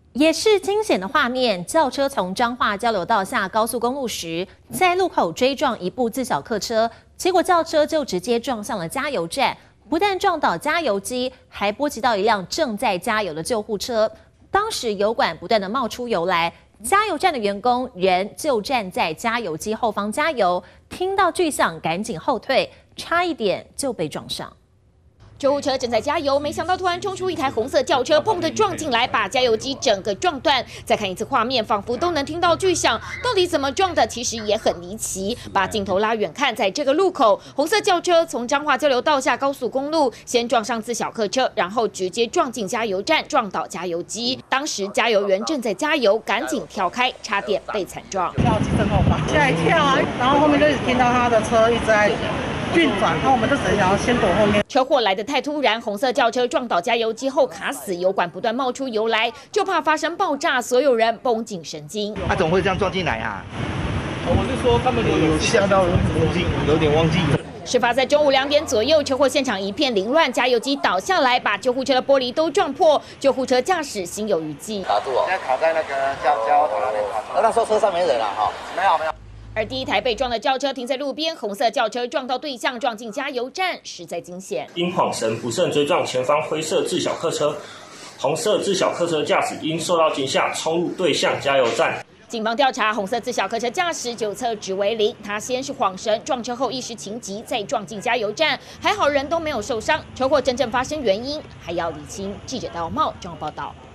也是惊险的画面，轿车从彰化交流道下高速公路时，在路口追撞一部自小客车，结果轿车就直接撞向了加油站，不但撞倒加油机，还波及到一辆正在加油的救护车。当时油管不断的冒出油来，加油站的员工人就站在加油机后方加油，听到巨响赶紧后退，差一点就被撞上。 救护车正在加油，没想到突然冲出一台红色轿车，砰的撞进来，把加油机整个撞断。再看一次画面，仿佛都能听到巨响。到底怎么撞的？其实也很离奇。把镜头拉远看，在这个路口，红色轿车从彰化交流道下高速公路，先撞上自小客车，然后直接撞进加油站，撞倒加油机。当时加油员正在加油，赶紧跳开，差点被惨撞。 跳机身后方，吓一跳啊！然后后面就一直听到他的车一直在 运转，然后我们就只能要先躲后面。 车祸来得太突然，红色轿车撞倒加油机后卡死，油管不断冒出油来，就怕发生爆炸，所有人绷紧神经。 他怎么会这样撞进来啊？ 我是说他们有吓到，有点忘记。 事发在中午2点左右，车祸现场一片凌乱，加油机倒下来，把救护车的玻璃都撞破，救护车驾驶心有余悸。 卡住哦，现在卡在那个加油塔那边卡住。那时候车上没人了哈？没有。 而第一台被撞的轿车停在路边，红色轿车撞到对向，撞进加油站，实在惊险。 因晃神不慎追撞前方灰色自小客车，红色自小客车驾驶因受到惊吓冲入对向加油站。 警方调查，红色自小客车驾驶酒测值为0，他先是晃神，撞车后意识情急，再撞进加油站，还好人都没有受伤。车祸真正发生原因还要厘清。记者戴茂综合报道。